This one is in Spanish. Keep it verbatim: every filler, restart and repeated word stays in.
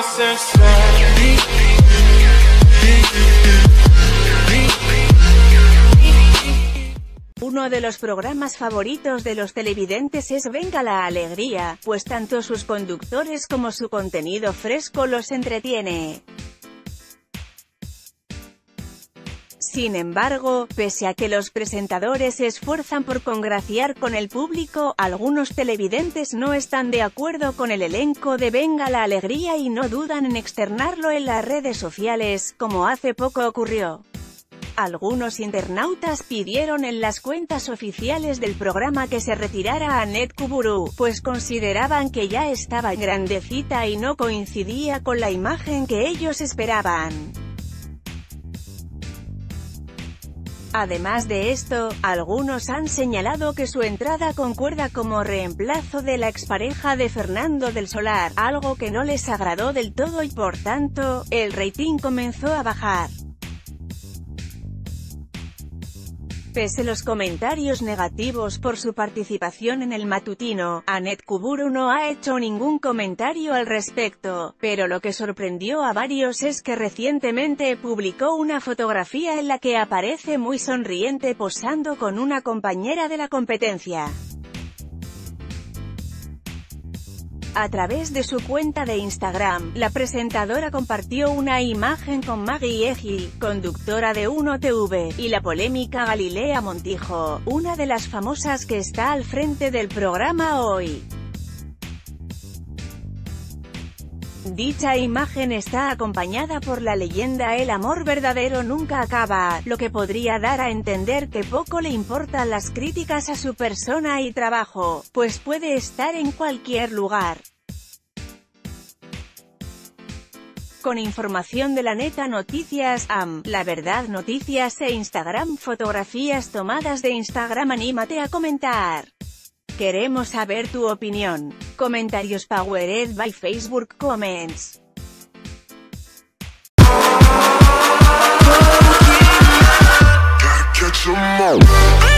Uno de los programas favoritos de los televidentes es Venga la Alegría, pues tanto sus conductores como su contenido fresco los entretiene. Sin embargo, pese a que los presentadores se esfuerzan por congraciar con el público, algunos televidentes no están de acuerdo con el elenco de Venga la Alegría y no dudan en externarlo en las redes sociales, como hace poco ocurrió. Algunos internautas pidieron en las cuentas oficiales del programa que se retirara a Annette Kuburu, pues consideraban que ya estaba grandecita y no coincidía con la imagen que ellos esperaban. Además de esto, algunos han señalado que su entrada concuerda como reemplazo de la expareja de Fernando del Solar, algo que no les agradó del todo y por tanto, el rating comenzó a bajar. Pese a los comentarios negativos por su participación en el matutino, Annette Kuburu no ha hecho ningún comentario al respecto, pero lo que sorprendió a varios es que recientemente publicó una fotografía en la que aparece muy sonriente posando con una compañera de la competencia. A través de su cuenta de Instagram, la presentadora compartió una imagen con Maggie Egil, conductora de Uno T V, y la polémica Galilea Montijo, una de las famosas que está al frente del programa hoy. Dicha imagen está acompañada por la leyenda "El amor verdadero nunca acaba", lo que podría dar a entender que poco le importan las críticas a su persona y trabajo, pues puede estar en cualquier lugar. Con información de La Neta Noticias, A M, La Verdad Noticias e Instagram Fotografías tomadas de Instagram. Anímate a comentar. Queremos saber tu opinión. Comentarios powered by Facebook Comments. Catch 'em all.